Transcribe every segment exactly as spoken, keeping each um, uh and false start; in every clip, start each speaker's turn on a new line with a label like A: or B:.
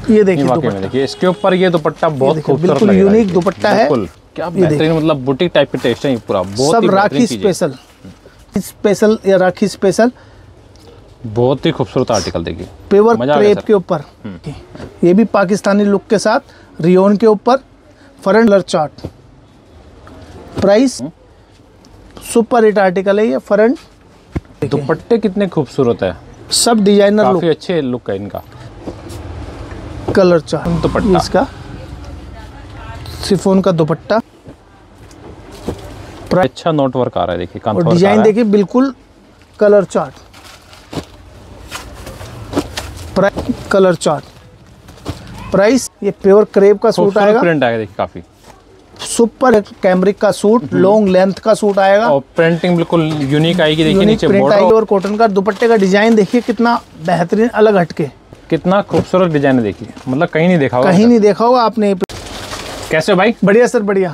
A: ये देखिए दुपट्टा,
B: देखिए इसके ऊपर ये दुपट्टा बहुत खूबसूरत,
A: बिल्कुल यूनिक दुपट्टा है।
B: क्या बेहतरीन, मतलब बुटीक टाइप का टेस्ट है ये पूरा, बहुत
A: सब राखी स्पेशल, स्पेशल या राखी स्पेशल,
B: बहुत ही खूबसूरत आर्टिकल। देखिए
A: पेवर क्रेप के ऊपर, ये भी पाकिस्तानी लुक के साथ रियोन के ऊपर, front colour chart, price super hit article है ये। फ्रंट
B: दुपट्टे कितने खूबसूरत है,
A: सब डिजाइनर लुक,
B: काफी अच्छे लुक है इनका।
A: कलर चार्ट
B: दुपट्टा,
A: इसका शिफॉन का दुपट्टा,
B: अच्छा नोट वर्क आ रहा है। देखिए
A: और डिजाइन देखिए बिल्कुल colour chart, colour chart, price ये प्योर क्रेप का सूट आएगा,
B: प्रिंट आएगा देखिए काफी
A: सुपर कैमरिक का सूट, लॉन्ग लेंथ का सूट आएगा
B: और प्रिंटिंग बिल्कुल यूनिक आएगी। देखिए नीचे
A: प्रिंट आएगी और कॉटन का दुपट्टे का डिजाइन देखिए कितना बेहतरीन, अलग हटके,
B: कितना खूबसूरत डिजाइन है। देखिए मतलब कहीं नहीं देखा होगा,
A: कहीं नहीं देखा होगा आपने।
B: कैसे हो भाई?
A: बढ़िया सर बढ़िया।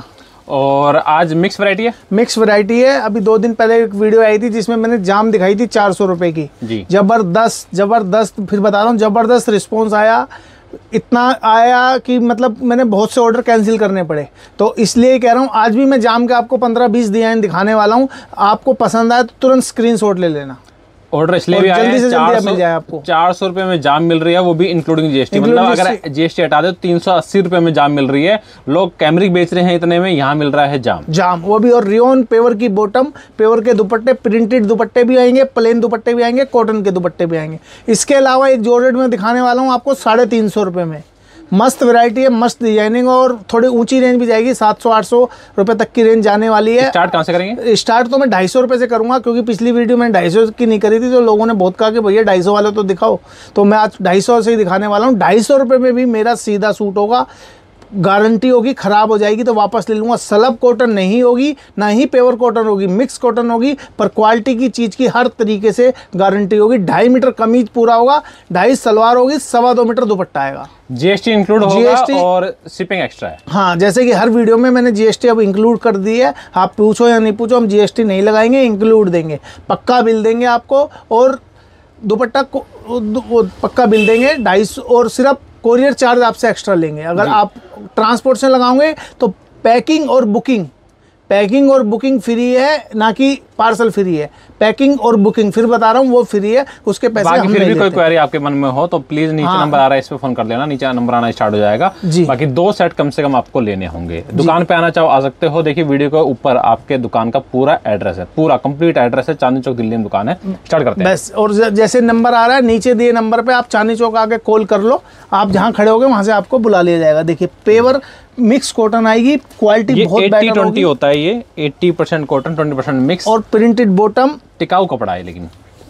B: और आज मिक्स वैरायटी है?
A: मिक्स वैरायटी है। अभी दो दिन पहले एक वीडियो आई थी जिसमें मैंने जाम दिखाई थी चार सौ रुपए की
B: जी।
A: जबरदस्त जबरदस्त, फिर बता रहा हूँ जबरदस्त रिस्पॉन्स आया, इतना आया कि मतलब मैंने बहुत से ऑर्डर कैंसिल करने पड़े। तो इसलिए कह रहा हूँ आज भी मैं जाम के आपको पंद्रह बीस डिजाइन दिखाने वाला हूँ, आपको पसंद आए तो तुरंत स्क्रीनशॉट ले लेना।
B: ऑर्डर इसलिए भी
A: जल्दी से जल्दी मिल जाए
B: आपको। चार सौ रुपए में जाम मिल रही है, वो भी इंक्लूडिंग जीएसटी। मतलब अगर जीएसटी हटा दे तो तीन सौ अस्सी रुपए में जाम मिल रही है। लोग कैमरिक बेच रहे हैं इतने में, यहाँ मिल रहा है जाम
A: जाम वो भी। और रियोन पेवर की बॉटम, पेवर के दुपट्टे, प्रिंटेड दुपट्टे भी आएंगे, प्लेन दुपट्टे भी आएंगे, कॉटन के दुपट्टे भी आएंगे। इसके अलावा एक जॉर्जेट में दिखाने वाला हूँ आपको साढ़े तीन सौ रुपये में। मस्त वैरायटी है, मस्त डिजाइनिंग, और थोड़ी ऊंची रेंज भी जाएगी, सात सौ आठ सौ रुपए तक की रेंज जाने वाली है।
B: स्टार्ट कहाँ से करेंगे?
A: स्टार्ट तो मैं ढाई सौ रुपये से करूंगा, क्योंकि पिछली वीडियो मैंने ढाई सौ की नहीं करी थी, तो लोगों ने बहुत कहा कि भैया ढाई सौ वाले तो दिखाओ, तो मैं आज ढाई सौ से ही दिखाने वाला हूँ। ढाई सौ रुपये में भी मेरा सीधा सूट होगा, गारंटी होगी, खराब हो जाएगी तो वापस ले लूँगा। सलब कॉटन नहीं होगी, ना ही पेवर कॉटन होगी, मिक्स कॉटन होगी, पर क्वालिटी की चीज़ की हर तरीके से गारंटी होगी। ढाई मीटर कमीज पूरा होगा, ढाई सलवार होगी, सवा दो मीटर दुपट्टा आएगा।
B: जीएसटी इंक्लूड होगा जीएसटी और शिपिंग एक्स्ट्रा है।
A: हाँ, जैसे कि हर वीडियो में मैंने जीएसटी अब इंक्लूड कर दी है। आप पूछो या नहीं पूछो, हम जीएसटी नहीं लगाएंगे, इंक्लूड देंगे, पक्का बिल देंगे आपको। और दुपट्टा को पक्का बिल देंगे ढाई सौ, और सिर्फ कोरियर चार्ज आपसे एक्स्ट्रा लेंगे। अगर आप ट्रांसपोर्ट से लगाओगे तो पैकिंग और बुकिंग, पैकिंग और बुकिंग फ्री है, ना कि पार्सल फ्री है। पैकिंग और बुकिंग फिर बता रहा हूँ वो फ्री है, उसके पैसे
B: बाकी
A: हम
B: फिर
A: नहीं
B: भी कोई
A: लेते।
B: क्वेरी आपके मन में हो तो प्लीज नीचे
A: हाँ।
B: नंबर आ रहा है, इस पे फोन कर लेना, नीचे नंबर आना स्टार्ट हो जाएगा जी। बाकी दो सेट कम से कम आपको लेने होंगे। दुकान पे आना चाहो आ सकते हो। देखिए वीडियो के ऊपर आपके दुकान का पूरा एड्रेस है, पूरा कंप्लीट एड्रेस है। चांदनी चौक दिल्ली में दुकान है। स्टार्ट करते हैं
A: बस। और जैसे नंबर आ रहा है नीचे दिए नंबर पे आप चांदनी चौक आके कॉल कर लो, आप जहाँ खड़े होगे वहां से आपको बुला लिया जाएगा। देखिए पेवर मिक्स कॉटन आएगी, क्वालिटी बहुत बेटर होगी।
B: ट्वेंटी होता है ये, अस्सी percent cotton twenty percent mix,
A: और प्रिंटेड बॉटम,
B: टिकाऊ कपड़ा है। लेकिन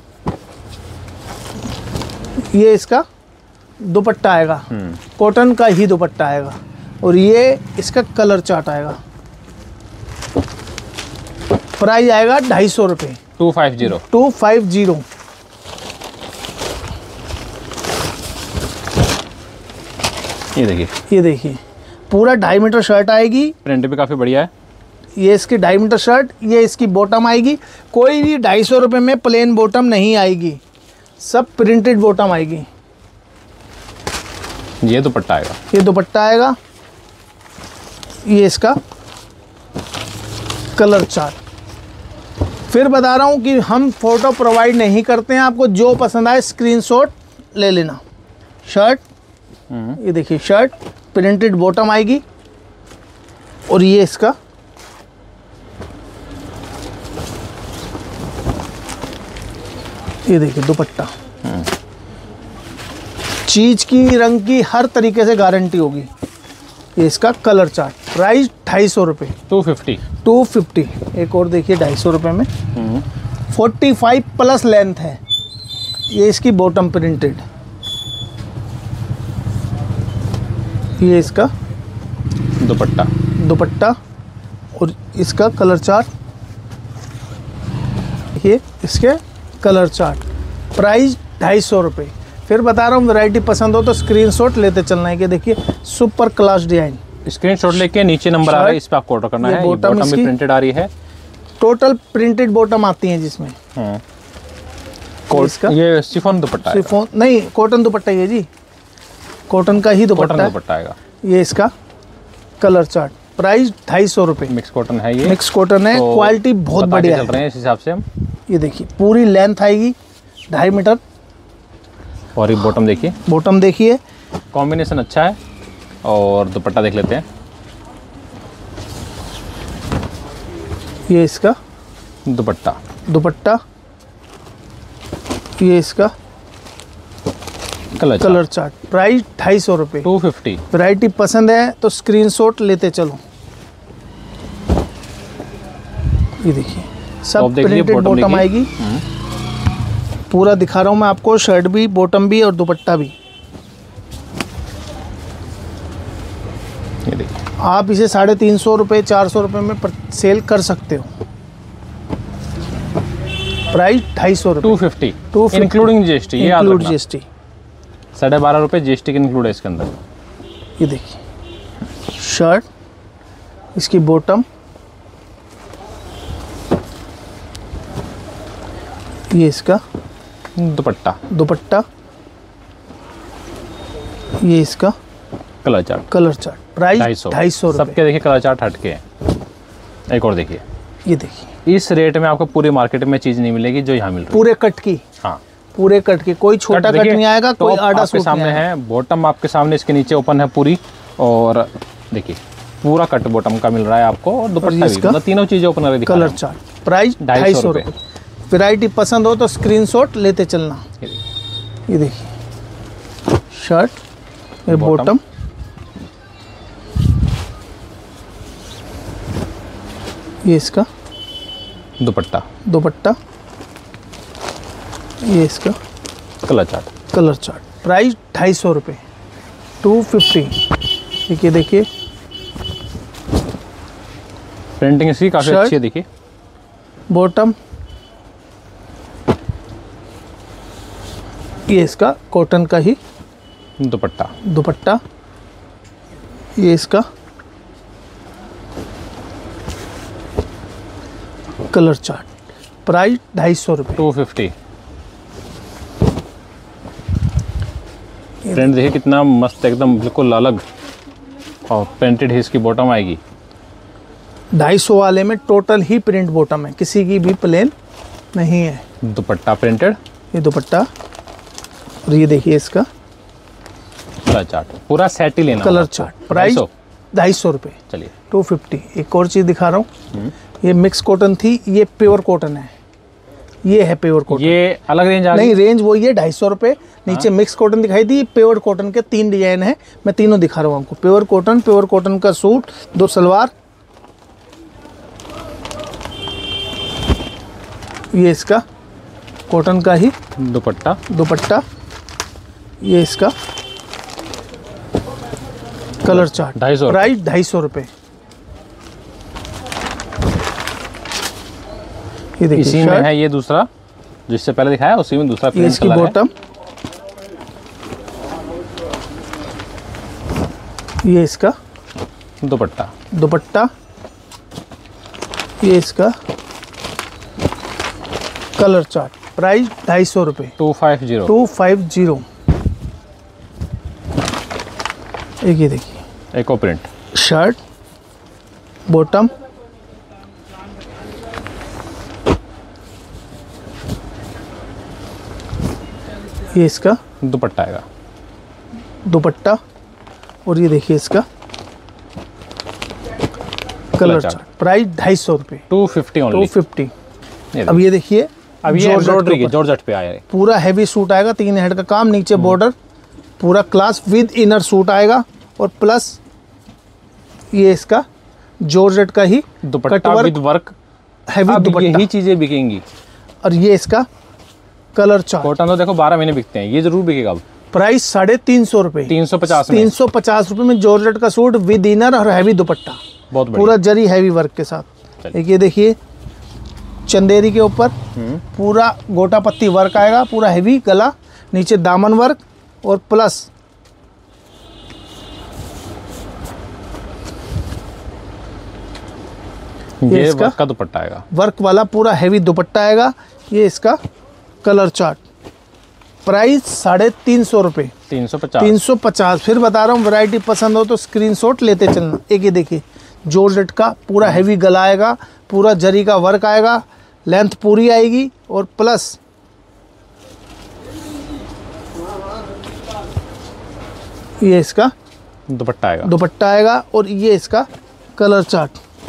A: ये इसका दुपट्टा आएगा, कॉटन का ही दुपट्टा आएगा, और ये इसका कलर चार्ट आएगा। प्राइस आएगा ढाई सौ रुपये,
B: two five zero
A: two five zero.
B: ये देखिए,
A: ये देखिए पूरा ढाई मीटर शर्ट आएगी,
B: प्रिंट भी काफी बढ़िया है।
A: ये इसकी ढाई मीटर शर्ट, ये इसकी बॉटम आएगी। कोई भी ढाई सौ रुपये में प्लेन बॉटम नहीं आएगी, सब प्रिंटेड बॉटम आएगी।
B: ये दुपट्टा आएगा,
A: ये दुपट्टा आएगा, ये इसका कलर चार्ट। फिर बता रहा हूँ कि हम फोटो प्रोवाइड नहीं करते हैं, आपको जो पसंद आए स्क्रीनशॉट ले लेना। शर्ट, ये देखिए शर्ट, प्रिंटेड बॉटम आएगी, और ये इसका ये देखिए दुपट्टा। चीज की, रंग की, हर तरीके से गारंटी होगी। ये इसका कलर चार्ट। प्राइस ढाई सौ रुपये,
B: टू फिफ्टी
A: टू फिफ्टी। एक और देखिए ढाई सौ रुपये में, फोर्टी फाइव प्लस लेंथ है। ये इसकी बॉटम प्रिंटेड, ये इसका
B: दुपट्टा
A: दुपट्टा और इसका कलर चार्ट, ये इसके कलर चार्ट। प्राइस ढाई सौ रुपये। फिर बता रहा हूँ वैरायटी पसंद हो तो स्क्रीनशॉट लेते चलना है। कि देखिए सुपर क्लास डिजाइन,
B: स्क्रीनशॉट लेके नीचे नंबर आ रहा है, इस पे आपको ऑर्डर करना है। ये
A: बॉटम
B: भी प्रिंटेड आ रही है,
A: टोटल प्रिंटेड बॉटम आती है जिसमें।
B: इसका ये शिफॉन दुपट्टा है,
A: शिफॉन नहीं, कॉटन दुपट्टा है जी, कॉटन का ही दुपट्टा
B: कॉटन
A: है।
B: दुपट्टा आएगा।
A: ये इसका कलर चार्ट, प्राइस ढाई सौ रुपये।
B: मिक्स कॉटन है ये,
A: मिक्स कॉटन है,
B: तो
A: क्वालिटी बहुत
B: बता के
A: बढ़िया
B: चल रहे
A: है।
B: हैं इस हिसाब से हम।
A: ये देखिए पूरी लेंथ आएगी ढाई मीटर।
B: और ये बॉटम देखिए,
A: बॉटम देखिए,
B: कॉम्बिनेशन अच्छा है। और दुपट्टा देख लेते हैं।
A: ये इसका
B: दुपट्टा,
A: दुपट्टा, ये इसका
B: कलर
A: कलर चार्ट, प्राइस ढाई सौ रुपये।
B: Two fifty.
A: वैरायटी पसंद है तो स्क्रीनशॉट लेते चलो। ये देखिए सब प्रिंटेड बॉटम आएगी। पूरा दिखा रहा हूँ मैं आपको, शर्ट भी, बॉटम भी और दुपट्टा भी।
B: ये देखिए
A: आप इसे साढ़े तीन सौ रुपये चार सौ रुपये में सेल कर सकते हो। प्राइस ढाई सौ
B: टू
A: रुपये,
B: fifty
A: two fifty
B: including GST. ये याद
A: इंक्लूड
B: रखना,
A: जीएसटी।
B: साढ़े बारह रुपये जीएसटी के इंक्लूड है इसके अंदर।
A: ये देखिए शर्ट, इसकी बॉटम, ये इसका
B: दुपट्टा,
A: दुपट्टा, ये इसका
B: कलर चार्ट,
A: कलर चार्ट,
B: ढाई
A: प्राइस
B: सौ
A: ढाई सौ रुपये।
B: सबके देखिए कलर चार्ट हटके हैं। एक और देखिए,
A: ये देखिए
B: इस रेट में आपको पूरी मार्केट में चीज़ नहीं मिलेगी जो यहाँ मिल रही है।
A: पूरे कट की,
B: हाँ,
A: पूरे कट की, कोई छोटा कट
B: देखिए,
A: नहीं आएगा, कोई
B: टॉप
A: आड़ा
B: आपके
A: सूट नहीं
B: सामने
A: आएगा।
B: है, बॉटम आपके सामने, इसके नीचे ओपन है पूरी। और देखिए पूरा कट बॉटम का मिल रहा है आपको। और दुपट्टा भी,
A: इसका
B: मतलब तीनों चीजें ओपन करके दिखा
A: कलर
B: रहा हूं।
A: चार्ट, प्राइस
B: ढाई
A: ढाई
B: सौ
A: सौ रुपये। वैरायटी पसंद हो तो स्क्रीनशॉट लेते चलना।
B: ये देखिए,
A: ये देखिए शर्ट, ये
B: बॉटम,
A: बॉटम, ये इसका
B: दुपट्टा,
A: दुपट्टा, ये इसका
B: colour chart,
A: colour chart, price ढाई सौ रुपये, टू फिफ्टी। देखिए देखिए
B: प्रिंटिंग इसकी काफ़ी
A: शर्ट,
B: अच्छी है। देखिए
A: बॉटम, ये इसका कॉटन का ही
B: दुपट्टा,
A: दुपट्टा, ये इसका कलर चार्ट, प्राइस ढाई सौ रुपये,
B: टू फिफ्टी। प्रिंट देखिए कितना मस्त, एकदम बिल्कुल अलग। और प्रिंटेड ही इसकी बॉटम आएगी।
A: ढाई सौ वाले में टोटल ही प्रिंट बॉटम है, किसी की भी प्लेन नहीं है।
B: दुपट्टा प्रिंटेड,
A: ये दुपट्टा, और ये देखिए इसका
B: कलर चार्ट, पूरा सेट ही लेना
A: कलर
B: होगा।
A: चार्ट, प्राइस ढाई सौ रुपये,
B: चलिए
A: टू फिफ्टी। एक और चीज़ दिखा रहा हूँ, ये मिक्स कॉटन थी, ये प्योर कॉटन है। ये है प्योर कॉटन,
B: ये अलग रेंज आ
A: नहीं रेंज वही है ढाई सौ रुपये। नीचे मिक्स कॉटन दिखाई दी, प्योर कॉटन के तीन डिजाइन है, मैं तीनों दिखा रहा हूँ आपको। प्योर कॉटन, प्योर कॉटन का सूट, दो सलवार, ये इसका कॉटन का ही
B: दुपट्टा,
A: दुपट्टा, ये इसका कलर चार्ट,
B: ढाई सौ
A: प्राइस ढाई सौ रुपये। ये देखिए
B: इसी में
A: शर्ट,
B: है ये दूसरा जिससे पहले दिखाया, उसी में दूसरा
A: ये
B: प्रिंट
A: इसकी
B: कलर है।
A: बॉटम, ये इसका
B: दुपट्टा,
A: दुपट्टा, ये इसका कलर चार्ट, प्राइस ढाई सौ रुपये,
B: two five zero.
A: Two five zero. एक ये देखिए
B: एको प्रिंट,
A: शर्ट, बॉटम, ये इसका
B: दुपट्टा आएगा,
A: दुपट्टा, और ये देखिए इसका कलर
B: चार्ट।
A: चार्ट, प्राइस ढाई सौ रुपये,
B: two fifty
A: two
B: only.
A: Fifty. अब ये देखिए,
B: अब ये
A: जॉर्जेट
B: एम्ब्रॉयडरी
A: के
B: की
A: ऊपर
B: जॉर्जेट पे आया है।
A: पूरा हैवी सूट आएगा, तीन हेड का काम, नीचे बॉर्डर, पूरा क्लास विद इनर सूट आएगा, और प्लस ये इसका जॉर्जेट का ही
B: दुपट्टा विद वर्क,
A: हैवी
B: अब
A: दुपट्टा,
B: यही चीजें बिकेंगी।
A: और ये इसका कलर चार्ट,
B: कॉटन तो देखो बारह महीने बिकते हैं, ये जरूर बिकेगा। अब
A: प्राइस साढ़े तीन सौ रुपये,
B: तीन सौ पचास में
A: तीन सौ पचास रुपये में जॉर्जेट का सूट विद इनर और हैवी दुपट्टा,
B: बहुत बढ़िया।
A: पूरा जरी हैवी वर्क के साथ।
B: चलिए।
A: एक ये देखिए चंदेरी के ऊपर पूरा गोटा पत्ती वर्क आएगा, पूरा हैवी गला, नीचे दामन वर्क, और प्लस
B: ये
A: इसका
B: वर्क का दुपट्टा आएगा।
A: वर्क वाला पूरा हैवी दुपट्टा आएगा। ये इसका कलर चार्ट, प्राइस साढ़े तीन सौ रुपये,
B: तीन सौ पचास
A: तीन सौ पचास। फिर बता रहा हूँ, वैरायटी पसंद हो तो स्क्रीनशॉट लेते चलना। एक ये देखिए जॉर्जेट का पूरा हैवी गला आएगा, पूरा जरी का वर्क आएगा, लेंथ पूरी आएगी और प्लस ये इसका
B: दुपट्टा आएगा,
A: दुपट्टा आएगा और ये इसका कलर चार्ट।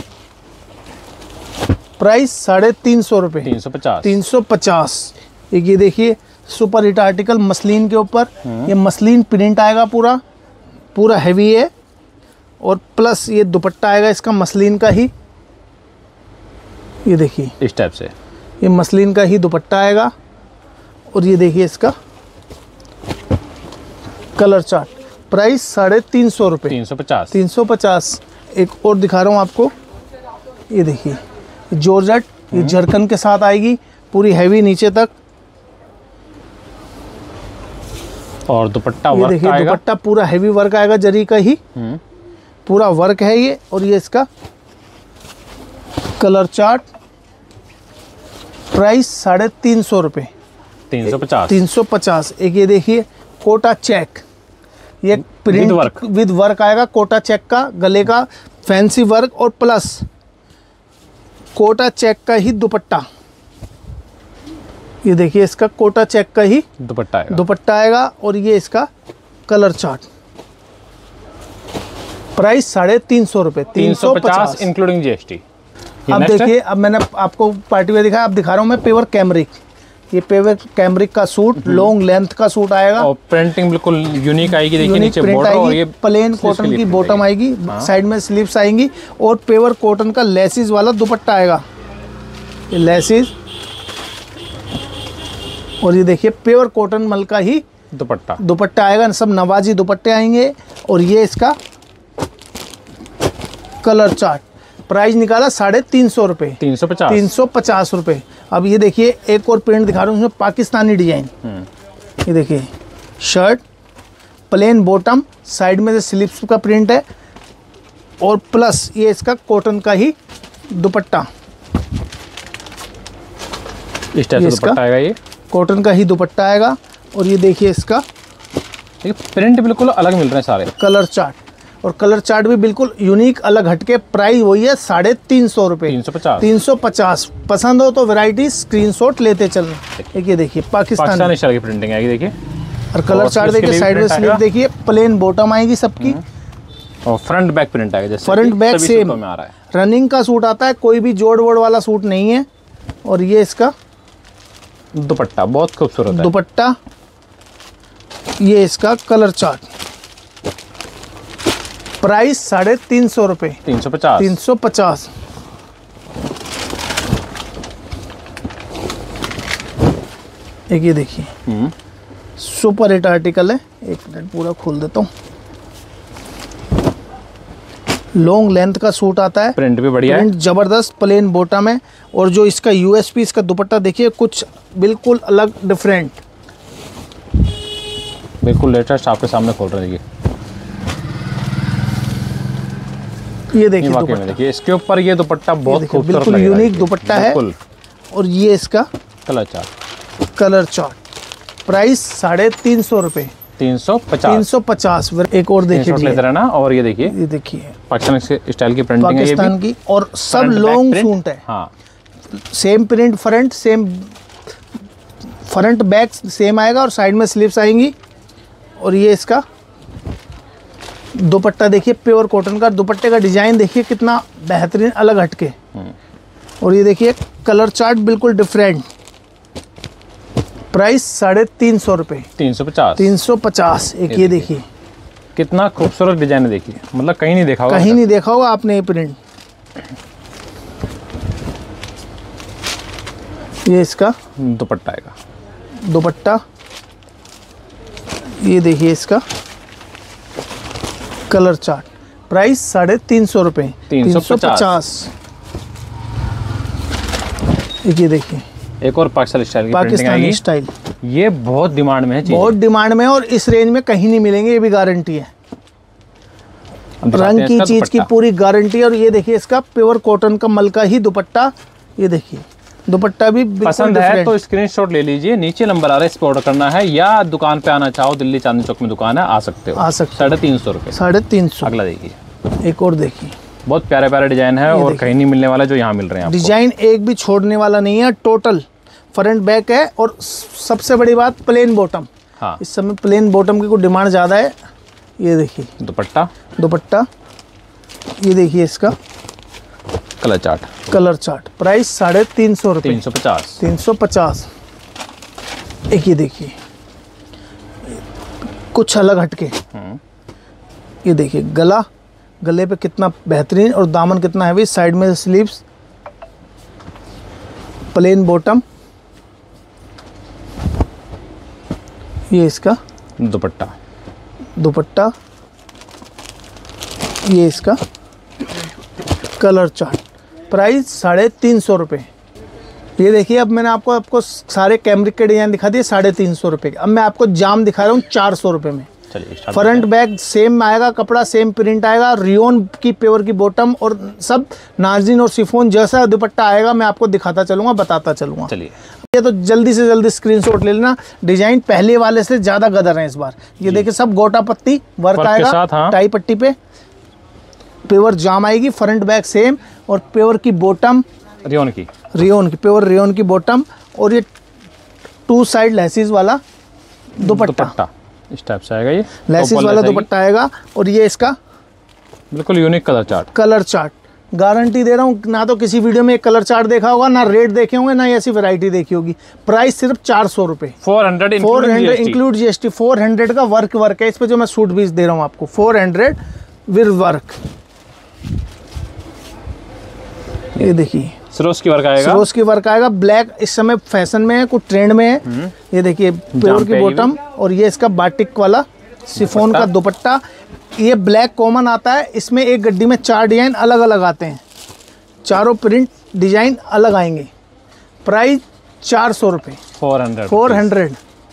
A: प्राइस साढ़े तीन सौ रुपये,
B: तीन सौ पचास
A: तीन सौ पचास। एक ये देखिए सुपर हिट आर्टिकल मसलिन के ऊपर, ये मसलिन प्रिंट आएगा, पूरा पूरा हैवी है और प्लस ये दुपट्टा आएगा इसका मसलिन का ही। ये देखिए
B: इस टाइप से
A: ये मसलिन का ही दुपट्टा आएगा और ये देखिए इसका कलर चार्ट। प्राइस साढ़े तीन सौ रुपये,
B: तीन सौ पचास
A: तीन सौ पचास। एक और दिखा रहा हूँ आपको, ये देखिए जॉर्जेट, ये जरकन के साथ आएगी, पूरी हैवी नीचे तक।
B: और दुपट्टा
A: ये
B: वर्क
A: देखिए
B: आएगा,
A: दुपट्टा पूरा हैवी वर्क आएगा, जरी का ही पूरा वर्क है ये। और ये इसका कलर चार्ट। प्राइस साढ़े तीन सौ रुपये,
B: तीन सौ पचास
A: तीन सौ पचास। एक ये देखिए कोटा चेक, ये प्रिंट
B: वर्क।
A: विद वर्क आएगा, कोटा चेक का, गले का फैंसी वर्क और प्लस कोटा चेक का ही दुपट्टा। ये देखिए इसका कोटा चेक का ही
B: दुपट्टा आएगा,
A: दुपट्टा आएगा और ये इसका कलर चार्ट। प्राइस साढ़े तीन सौ रुपये,
B: तीन सौ पचास इंक्लूडिंग जीएसटी।
A: अब देखिए, अब मैंने आपको पार्टी वेयर दिखाया, अब दिखा रहा हूँ मैं पेवर कैमरिक। ये पेवर कैमरिक का सूट, लॉन्ग लेंथ का सूट आएगा
B: और प्रिंटिंग बिल्कुल यूनिक आएगी। देखिए नीचे बॉर्डर और ये
A: प्लेन कॉटन की बॉटम आएगी, साइड में स्लीव्स आएंगी और पेवर कॉटन का लेसिस वाला दुपट्टा आएगा। ये लेसिस और ये देखिए प्योर कॉटन मल का ही
B: दुपट्टा
A: दुपट्टा आएगा, सब नवाजी दुपट्टे आएंगे। और ये इसका कलर चार्ट। प्राइस निकाला साढ़े तीन सौ रुपये,
B: तीन सौ पचास
A: तीन सौ पचास रुपये। अब ये देखिए एक और प्रिंट दिखा रहा हूँ, उसमें पाकिस्तानी डिजाइन। ये देखिए शर्ट, प्लेन बॉटम, साइड में से स्लिप्स का प्रिंट है और प्लस ये इसका कॉटन का ही दुपट्टा।
B: इस टाइप से दुपट्टा आएगा, ये
A: कॉटन का ही दुपट्टा आएगा। और ये देखिए इसका
B: प्रिंट बिल्कुल अलग मिल रहे हैं सारे।
A: कलर चार्ट, और कलर चार्ट भी बिल्कुल यूनिक अलग हटके। प्राइस वही है साढ़े तीन सौ रुपये,
B: तीन सौ पचास
A: तीन सौ पचास। पसंद हो तो वैरायटी स्क्रीनशॉट लेते चलना। एक ये देखिए पाकिस्तानी
B: पाकिस्तानी स्टाइल की प्रिंटिंग आएगी, देखिए।
A: और कलर चार्ट देखिए, साइड में स्लीव देखिए, प्लेन बॉटम आएगी सबकी
B: और फ्रंट बैक प्रिंट आएगा, जैसे
A: फ्रंट बैक सेम
B: में आ रहा है।
A: रनिंग का सूट आता है, कोई भी जोड़ वोड़ वाला सूट नहीं है। और ये इसका
B: दुपट्टा बहुत खूबसूरत है,
A: दुपट्टा। ये इसका कलर चार्ट। प्राइस साढ़े तीन सौ रुपये,
B: तीन सौ पचास
A: तीन सौ पचास। एक ये देखिए सुपर हिट आर्टिकल है, एक मिनट पूरा खोल देता हूँ। लॉन्ग लेंथ का सूट आता है,
B: प्रिंट भी बढ़िया
A: प्रिंट जबरदस्त, प्लेन बॉटम है। और जो इसका यूएसपी, इसका दुपट्टा देखिए कुछ बिल्कुल अलग डिफरेंट,
B: बिल्कुल लेटेस्ट आपके सामने खोल रहे हैं।
A: ये देखिए
B: वाकई में देखिए इसके ऊपर ये दुपट्टा बहुत खूबसूरत,
A: बिल्कुल यूनिक दुपट्टा है। और ये इसका
B: colour chart,
A: colour chart. Price साढ़े तीन सौ रुपये,
B: तीन सौ पचास
A: तीन सौ पचास। एक और देखिए
B: लेते रहना। और ये देखिए,
A: ये देखिए
B: पाकिस्तान स्टाइल की प्रिंटिंग है, ये
A: पाकिस्तान की, और सब लॉन्ग सूट है।
B: हाँ,
A: same print, front same, front back same आएगा और साइड में स्लीव्स आएंगी। और ये इसका दुपट्टा देखिए, प्योर कॉटन का दुपट्टे का डिजाइन देखिए कितना बेहतरीन, अलग हटके। और ये देखिए कलर चार्ट बिल्कुल डिफरेंट। प्राइस साढ़े तीन सौ रुपये,
B: तीन सौ पचास
A: तीन सौ पचास। एक ये देखिए
B: कितना खूबसूरत डिजाइन है, देखिए मतलब कहीं नहीं देखा होगा,
A: कहीं नहीं देखा होगा आपने ये प्रिंट। ये इसका
B: दुपट्टा आएगा,
A: दुपट्टा। ये देखिए इसका कलर चार्ट। प्राइस साढ़े तीन सौ रुपये,
B: तीन सौ पचास।
A: ये देखिए
B: एक और पाकिस्तानी स्टाइल की
A: पाकिस्तानी स्टाइल,
B: ये बहुत डिमांड में है,
A: बहुत डिमांड में है और इस रेंज में कहीं नहीं मिलेंगे, ये भी गारंटी है। रंग की चीज की पूरी गारंटी है। और ये देखिए इसका प्योर कॉटन का मल का ही दुपट्टा। ये देखिए दुपट्टा भी
B: पसंद है तो स्क्रीनशॉट ले लीजिए, नीचे नंबर आ रहा है, इस पे ऑर्डर करना है, या दुकान पे आना चाहो, दिल्ली चांदनी चौक में दुकान है, आ सकते हो।
A: आ सकते
B: साढ़े तीन सौ रुपये
A: साढ़े तीन सौ
B: अगला देखिए,
A: एक और देखिए,
B: बहुत प्यारे प्यारे डिजाइन है और कहीं नहीं मिलने वाला जो यहाँ मिल रहे हैं।
A: डिजाइन एक भी छोड़ने वाला नहीं है, टोटल फ्रंट बैक है। और सबसे बड़ी बात प्लेन बॉटम।
B: हाँ,
A: इस समय प्लेन बॉटम की कुछ डिमांड ज़्यादा है। ये देखिए
B: दुपट्टा,
A: दुपट्टा ये देखिए, इसका
B: colour chart,
A: colour chart. Price साढ़े तीन सौ रुपये,
B: तीन सौ पचास
A: तीन सौ पचास। एक ये देखिए कुछ अलग हटके, ये देखिए गला, गले पे कितना बेहतरीन और दामन कितना हैवी, साइड में स्लीव्स, प्लेन बॉटम। ये इसका
B: दुपट्टा,
A: दुपट्टा ये इसका कलर चार्ट। प्राइस साढ़े तीन सौ रुपये। ये देखिए, अब मैंने आपको आपको सारे कैमरिक के डिजाइन दिखा दिए साढ़े तीन सौ रुपये के। अब मैं आपको जाम दिखा रहा हूँ चार सौ रुपये में। फ्रंट बैक सेम आएगा, कपड़ा सेम प्रिंट आएगा, रियोन की प्योर की बॉटम और सब नाज़रीन और शिफॉन जैसा दुपट्टा आएगा मैं आपको दिखाता चलूँगा, बताता चलूँगा।
B: चलिए,
A: ये तो जल्दी से जल्दी स्क्रीनशॉट ले लेना। डिजाइन पहले वाले से ज़्यादा गदर है इस बार। ये देखिए सब गोटा पत्ती वर्क, वर्क आएगा, हाँ। टाई पट्टी पे प्योर जाम आएगी, फ्रंट बैक सेम, और प्योर की बॉटम
B: रियोन की,
A: रियोन की प्योर रियोन की बॉटम, और ये टू साइड लेसिस वाला दुपट्टा,
B: इस टाइप से आएगा। ये
A: लेसिस वाला दुपट्टा आएगा। और ये इसका
B: बिल्कुल unique colour chart,
A: colour chart guarantee दे रहा हूँ। ना तो किसी वीडियो में एक कलर चार्ट देखा होगा, ना रेट देखे होंगे, ना ऐसी वैरायटी देखी होगी। प्राइस सिर्फ चार सौ रुपये,
B: four hundred
A: four hundred include GST. Four hundred का वर्क वर्क है इस पे, जो मैं सूट पीस दे रहा हूँ आपको, फोर हंड्रेड विद वर्क। ये देखिए
B: सरोस की वर्क आएगा,
A: सरोस की वर्क आएगा। ब्लैक इस समय फैशन में है, कुछ ट्रेंड में है। ये देखिए प्योर की बॉटम, और ये इसका बाटिक वाला शिफॉन का दुपट्टा। ये ब्लैक कॉमन आता है, इसमें एक गड्डी में चार डिजाइन अलग अलग आते हैं, चारों प्रिंट डिजाइन अलग आएंगे। प्राइस चार सौ रुपये,
B: फोर हंड्रेड
A: फोर हंड्रेड।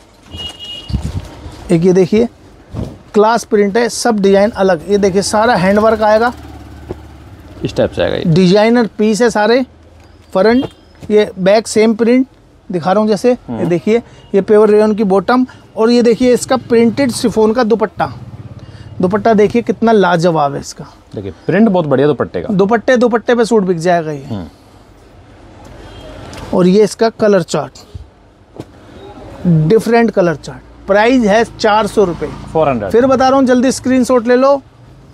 A: एक ये देखिए क्लास प्रिंट है, सब डिजाइन अलग। ये देखिए सारा हैंड वर्क आएगा,
B: इस टाइप से आएगा।
A: डिजाइनर पीस है सारे। फ्रंट ये बैक सेम प्रिंट दिखा रहा हूँ जैसे। ये देखिए ये प्योर रेयन की बॉटम, और ये देखिए इसका प्रिंटेड शिफॉन का दुपट्टा। दुपट्टा देखिए कितना लाजवाब है इसका।
B: देखिए प्रिंट बहुत बढ़िया दुपट्टे का,
A: दुपट्टे दुपट्टे पे सूट बिक जाएगा ये। और ये इसका colour chart, different colour chart. Price है चार सौ रुपये,
B: फोर हंड्रेड।
A: फिर बता रहा हूँ, जल्दी स्क्रीनशॉट ले लो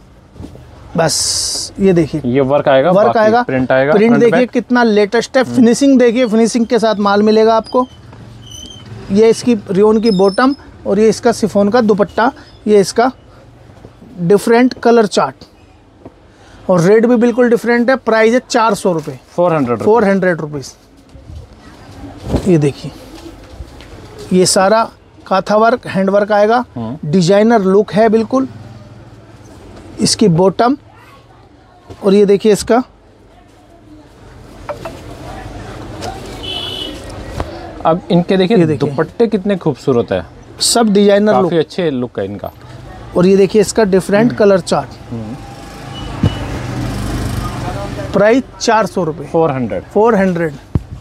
A: बस। ये देखिए
B: ये वर्क आएगा,
A: वर्क आएगा,
B: प्रिंट आएगा।
A: प्रिंट देखिए कितना लेटेस्ट है। फिनिशिंग देखिए, फिनिशिंग के साथ माल मिलेगा आपको। ये इसकी रियोन की बॉटम, और ये इसका शिफॉन का दुपट्टा। ये इसका डिफरेंट कलर चार्ट, और रेट भी बिल्कुल डिफरेंट है। प्राइस है चार सौ रुपये,
B: four hundred
A: four hundred rupees. ये देखिए ये सारा काथा वर्क, हैंड वर्क आएगा, डिजाइनर लुक है बिल्कुल। इसकी बॉटम, और ये देखिए इसका
B: अब इनके देखिए दुपट्टे कितने खूबसूरत है,
A: सब डिजाइनर लुक,
B: काफी अच्छे लुक है इनका।
A: और ये देखिए इसका डिफरेंट कलर चार्ट। प्राइस चार सौ रुपये,
B: फोर हंड्रेड
A: फोर हंड्रेड।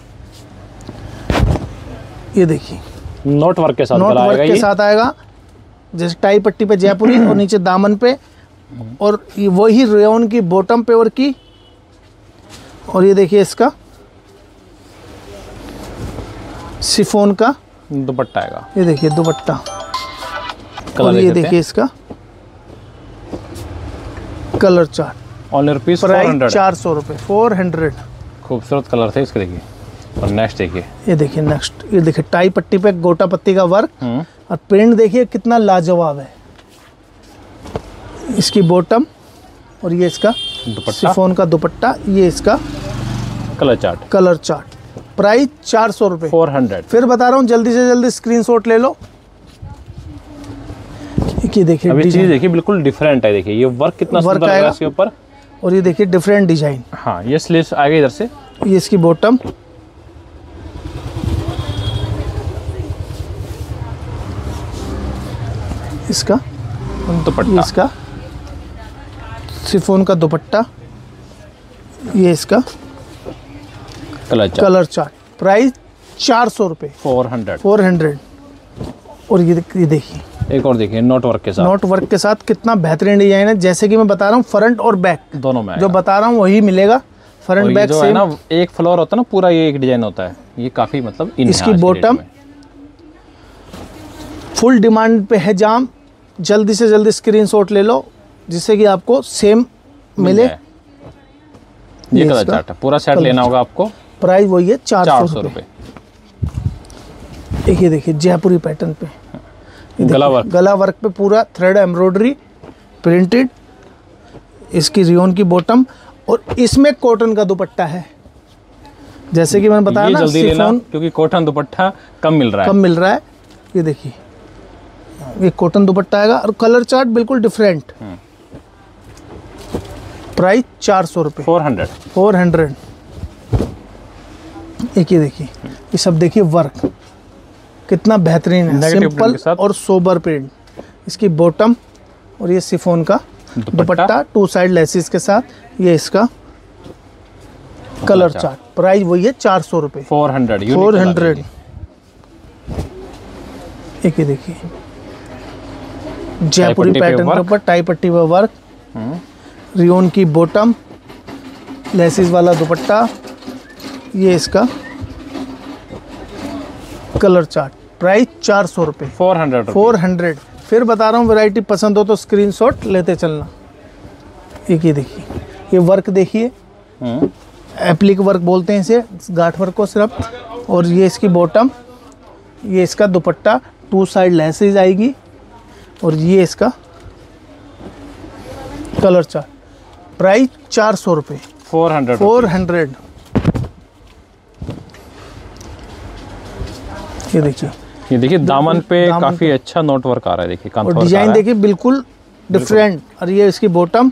A: ये देखिए
B: नोट वर्क के साथ,
A: नोट वर्क के साथ आएगा, जैसे टाई पट्टी पे जयपुरी और नीचे दामन पे, और ये वही रेयन की बॉटम प्योर की। और ये देखिए इसका शिफॉन का
B: दुपट्टा आएगा।
A: ये देखिए दुपट्टा, और ये देखिए इसका colour chart.
B: Only rupees
A: price चार सौ रुपये, फोर हंड्रेड।
B: खूबसूरत कलर थे इसके। देखिए और नेक्स्ट देखिए,
A: ये देखिए नेक्स्ट, ये देखिए टाई पट्टी पे गोटा पत्ती का वर्क, और प्रिंट देखिए कितना लाजवाब है। इसकी बॉटम, और ये इसका शिफॉन का दुपट्टा। ये इसका
B: colour chart,
A: colour chart. Price चार सौ रुपये,
B: फोर हंड्रेड।
A: फिर बता रहा हूँ, जल्दी से जल्दी स्क्रीनशॉट ले लो। ये देखिए
B: अभी चीज देखिए बिल्कुल डिफरेंट है। देखिए ये वर्क कितना
A: वर्क
B: सुंदर है इसके ऊपर,
A: और ये देखिए डिफरेंट डिजाइन।
B: हाँ ये स्लीव्स आएगा इधर से।
A: ये इसकी बॉटम, इसका
B: दुपट्टा,
A: इसका शिफॉन का दुपट्टा। ये इसका
B: colour chart,
A: colour chart. Price चार सौ रुपये,
B: फोर हंड्रेड
A: फोर हंड्रेड। और ये ये देखिए
B: एक और देखिए नोट वर्क के साथ,
A: नोट वर्क के साथ कितना बेहतरीन डिजाइन है। जैसे कि मैं बता रहा हूँ फ्रंट और बैक
B: दोनों में
A: जो बता रहा हूँ वही मिलेगा। फ्रंट बैक
B: जो है ना एक फ्लोर होता है ना पूरा, ये एक डिजाइन होता है। ये काफी मतलब इन
A: इसकी बॉटम फुल डिमांड पे है जाम। जल्दी से जल्दी स्क्रीनशॉट ले लो जिससे कि आपको सेम मिले।
B: ये कलर चार्ट है, पूरा सेट लेना होगा आपको।
A: प्राइस वही है चार सौ
B: रुपये।
A: एक ये देखिए जयपुरी पैटर्न पे
B: गला वर्क,
A: गला वर्क पे पूरा थ्रेड एम्ब्रॉयडरी प्रिंटेड। इसकी रियोन की बॉटम और इसमें कॉटन का दुपट्टा है। जैसे कि मैंने बताया ना
B: जल्दी लेना क्योंकि कॉटन दुपट्टा कम मिल रहा है,
A: कम मिल रहा है। ये देखिए ये कॉटन दुपट्टा आएगा और कलर चार्ट बिल्कुल डिफरेंट। प्राइस चार सौ रुपये,
B: फोर हंड्रेड
A: फोर हंड्रेड। एक ये देखिए ये सब देखिए वर्क कितना बेहतरीन है, सिंपल और सोबर प्रिंट। इसकी बॉटम और ये सिफोन का दुपट्टा टू साइड लेसिस के साथ। ये इसका कलर चार्ट। प्राइस वही है चार सौ रुपये,
B: फोर हंड्रेड
A: फोर हंड्रेड। एक ये देखिए जयपुरी पैटर्न के ऊपर टाई पट्टी पर वर्क, रियोन की बॉटम, लेसिस वाला दुपट्टा। ये इसका कलर चार्ट। प्राइस चार सौ रुपये,
B: फोर हंड्रेड
A: फोर हंड्रेड। फिर बता रहा हूँ वैरायटी पसंद हो तो स्क्रीनशॉट लेते चलना। एक ये देखिए ये वर्क देखिए, एप्लिक वर्क बोलते हैं इसे, गांठ वर्क को सिर्फ। और ये इसकी बॉटम, ये इसका दुपट्टा टू साइड लेसेज आएगी। और ये इसका कलर चार्ट। प्राइस चार सौ रुपये,
B: फोर हंड्रेड
A: फोर हंड्रेड। ये देखिए
B: ये देखिए दामन पे दामन काफी पे। अच्छा नोट वर्क आ रहा है। देखिए
A: और डिजाइन देखिए बिल्कुल डिफरेंट। और ये इसकी बॉटम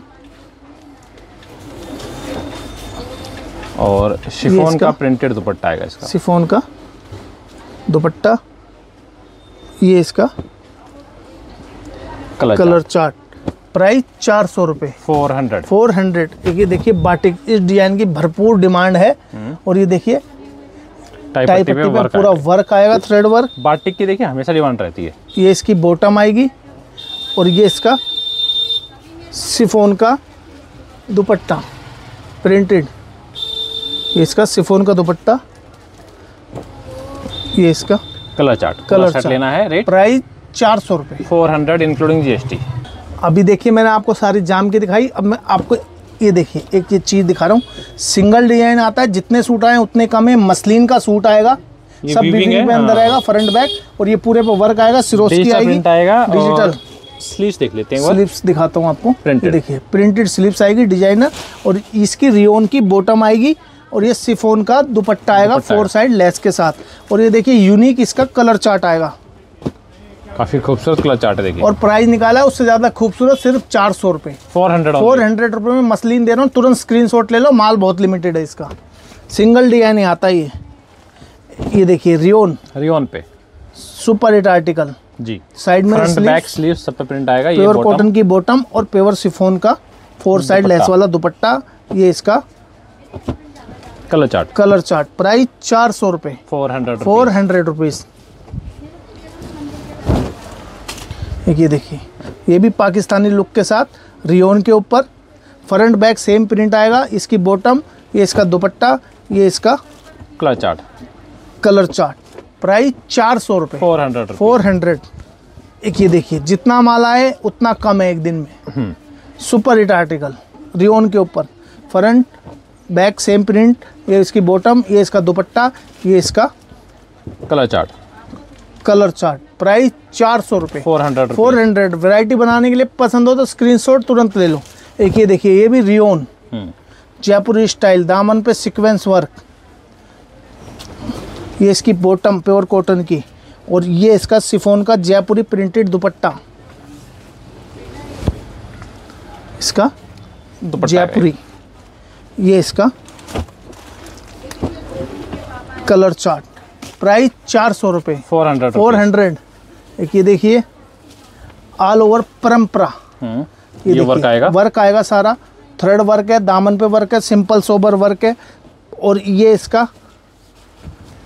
B: और शिफॉन का प्रिंटेड दुपट्टा आएगा। इसका
A: शिफॉन का दुपट्टा। ये इसका
B: कलर,
A: कलर चार्ट। प्राइस चार सौ रुपये,
B: फोर हंड्रेड,
A: फोर हंड्रेड। एक ये देखिए बाटिक, इस डिजाइन की भरपूर डिमांड है। और ये देखिए टाई पट्टी पे वर्क पूरा वर्क आएगा, थ्रेड वर्क।
B: बाटिक की देखिए हमेशा डिमांड रहती है।
A: ये इसकी बॉटम आएगी और ये इसका शिफॉन का दुपट्टा प्रिंटेड। ये इसका शिफॉन का दुपट्टा, ये इसका
B: कलर चार्ट। कलर चार्ट लेना है। रेट
A: प्राइस चार सौ रुपये,
B: फोर हंड्रेड इंक्लूडिंग जीएसटी।
A: अभी देखिए मैंने आपको सारी जाम की दिखाई। अब मैं आपको ये देखिए एक ये चीज़ दिखा रहा हूँ। सिंगल डिजाइन आता है, जितने सूट आए उतने कम है। मसलिन का सूट आएगा, सब वीविंग में अंदर आएगा, फ्रंट बैक। और ये पूरे पे वर्क आएगा, सिरोस्की आएगी, डिजिटल
B: स्लीव्स देख लेते हैं।
A: स्लीव्स दिखाता हूँ आपको। ये देखिए प्रिंटेड स्लीव्स आएगी डिजाइनर। और इसकी रियोन की बॉटम आएगी और ये सिफोन का दुपट्टा आएगा फोर साइड लेस के साथ। और ये देखिए यूनिक इसका कलर चार्ट आएगा,
B: काफी खूबसूरत कलर चार्ट है। देखिए
A: और प्राइस निकाला है उससे ज्यादा खूबसूरत, सिर्फ चार सौ रुपये,
B: फोर हंड्रेड
A: फोर हंड्रेड रुपये में मसलिन दे रहा हूँ। तुरंत स्क्रीनशॉट ले लो, माल बहुत लिमिटेड है इसका। सिंगल डिजाइन आता है ये। ये देखिए रियोन,
B: रियोन पे
A: सुपर हिट आर्टिकल
B: जी।
A: साइड में
B: फ्रंट बैक स्लीव सब पे प्रिंट आएगा। ये
A: प्योर कॉटन की बॉटम और प्योर सिफोन का फोर साइड लेस वाला दुपट्टा। ये इसका
B: colour chart,
A: colour chart. Price चार सौ रुपये,
B: four hundred
A: four hundred rupees. एक ये देखिए ये भी पाकिस्तानी लुक के साथ रियोन के ऊपर, फ्रंट बैक सेम प्रिंट आएगा। इसकी बॉटम, ये इसका दुपट्टा, ये इसका
B: colour chart,
A: colour chart. Price चार सौ रुपये,
B: फोर हंड्रेड,
A: फोर हंड्रेड। एक ये देखिए जितना माल आए उतना कम है एक दिन में। सुपर हिट आर्टिकल रियोन के ऊपर, फ्रंट बैक सेम प्रिंट। ये इसकी बॉटम, ये इसका दुपट्टा, ये इसका
B: colour chart,
A: colour chart. Price चार सौ रुपये,
B: four hundred,
A: four hundred. Variety बनाने के लिए पसंद हो तो स्क्रीनशॉट तुरंत ले लो। एक ये देखिए ये भी रियोन जयपुरी स्टाइल, दामन पे सीक्वेंस वर्क। ये इसकी बॉटम प्योर कॉटन की और ये इसका सिफोन का जयपुरी प्रिंटेड दुपट्टा। इसका जयपुरी, ये इसका कलर चार्ट। प्राइस चार सौ रुपये,
B: फोर हंड्रेड,
A: फोर हंड्रेड। एक ये देखिए ऑल ओवर परंपरा,
B: ये, ये वर्क आएगा,
A: वर्क आएगा सारा, थ्रेड वर्क है, दामन पे वर्क है, सिंपल सोबर वर्क है। और ये इसका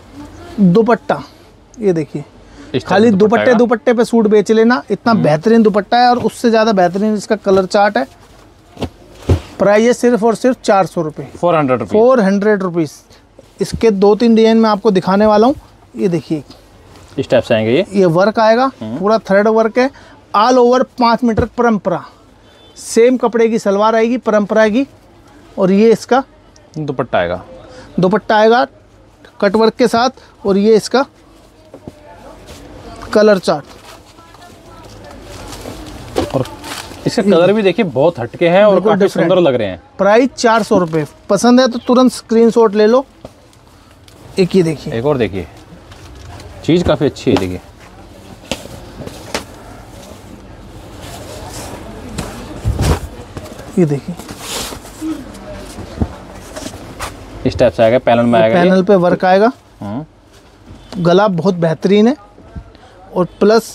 A: दुपट्टा ये देखिए,
B: इस
A: खाली
B: टाइप का दुपट्टा
A: दुपट्टे
B: आएगा।
A: दुपट्टे पे सूट बेच लेना, इतना बेहतरीन दुपट्टा है और उससे ज़्यादा बेहतरीन इसका कलर चार्ट है। प्राइस है सिर्फ और सिर्फ चार सौ रुपये,
B: four hundred rupees.
A: Four hundred rupees. इसके दो तीन डिजाइन मैं आपको दिखाने वाला हूँ। ये देखिए,
B: इस टाइप से आएंगे ये।
A: ये वर्क आएगा, पूरा थ्रेड वर्क है, ऑल ओवर पाँच मीटर परंपरा, सेम कपड़े की सलवार आएगी, परंपरा की। और ये इसका
B: दुपट्टा आएगा,
A: दुपट्टा आएगा कट वर्क के साथ, और ये इसका कलर चार्ट।
B: और इसके कलर भी देखिए बहुत हटके हैं और
A: बिल्कुल
B: काफी
A: different।
B: सुंदर लग रहे हैं।
A: प्राइस चार सौ रुपये। पसंद है तो तुरंत स्क्रीनशॉट ले लो। एक ये देखिए,
B: एक और देखिए, चीज काफी अच्छी है। देखिए
A: ये देखिए,
B: इस टाइप से आएगा, पैनल में आएगा।
A: पैनल पे वर्क आएगा,
B: हम्म।
A: गला बहुत बेहतरीन है, और प्लस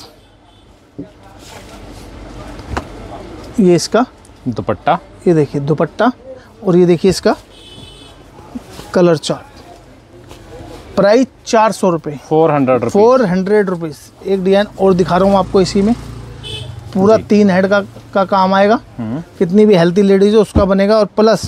A: ये इसका
B: दुपट्टा,
A: ये देखिए दुपट्टा, और ये देखिए इसका कलर चार्ट। प्राइस चार सौ रुपये,
B: four hundred rupees.
A: Four hundred rupees. एक डिजाइन और दिखा रहा हूँ आपको, इसी में पूरा तीन हेड का का काम आएगा।
B: हम्म।
A: कितनी भी हेल्थी लेडीज हो उसका बनेगा, और प्लस